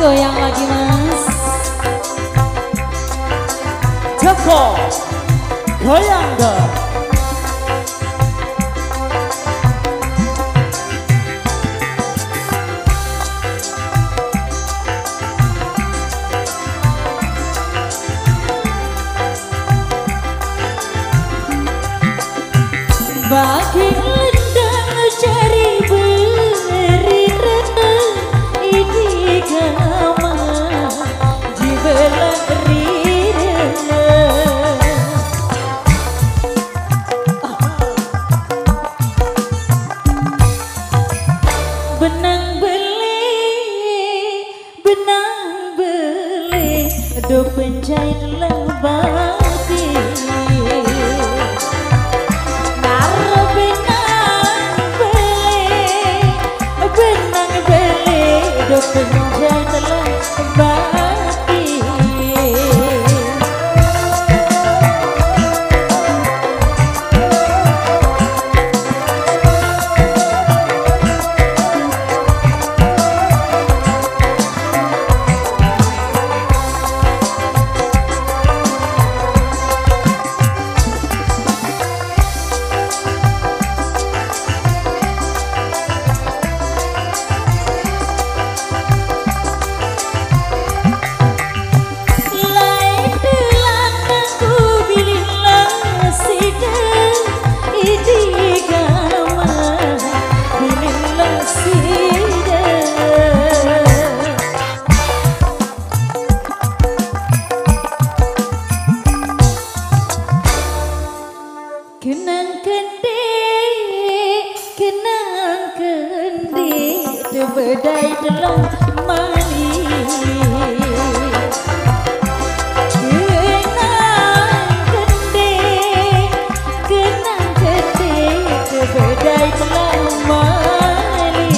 goyang lagi mas. Joko goyang dong. Bagi lendang cari beri renang ini gama jibelan rina benang beli do penjahit lembati. Kenang kendi tebedai dalam mali. Kenang kendi tebedai dalam mali.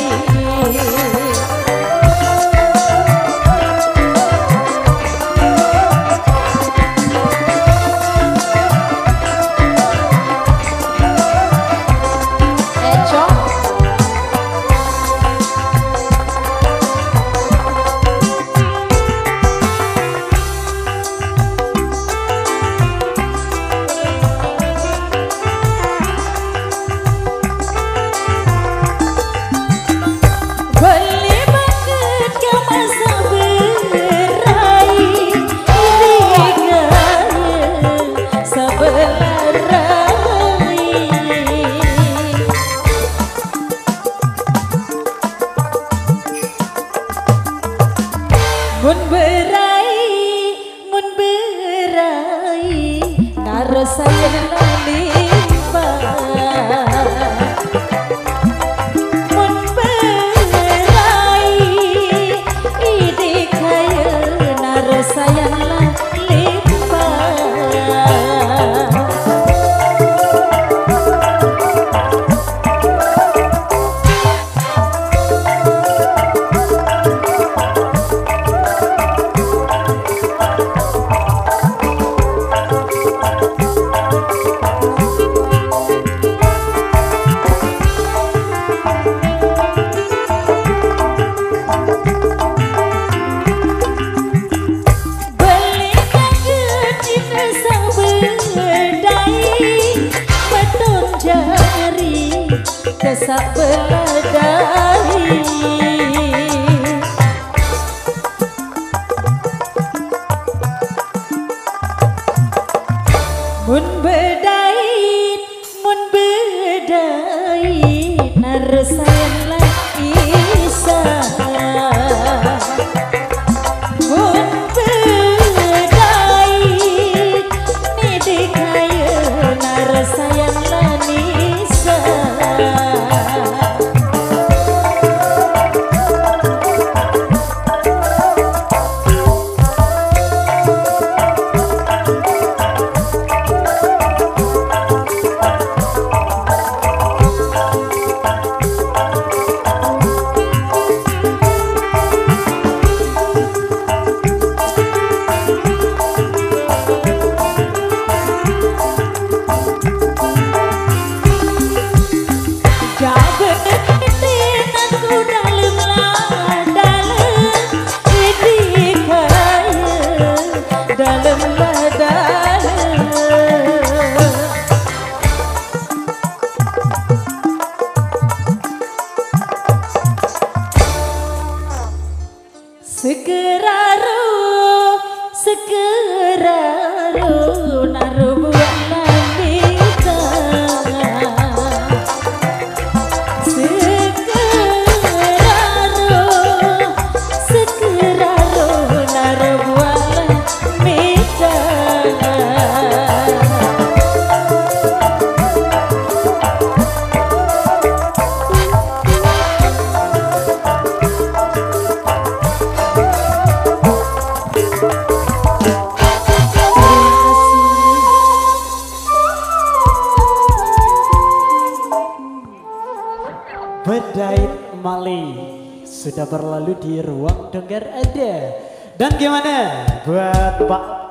Mun berai, karo saya lalimba. Mun berai, ide kaya naro saya lalimba. Kesak beladai mun bedai naresayan lagi mun bedai nidi kaya naresayan lanisa. Bedait Mali sudah berlalu di ruang dengar ada. Dan gimana buat Pak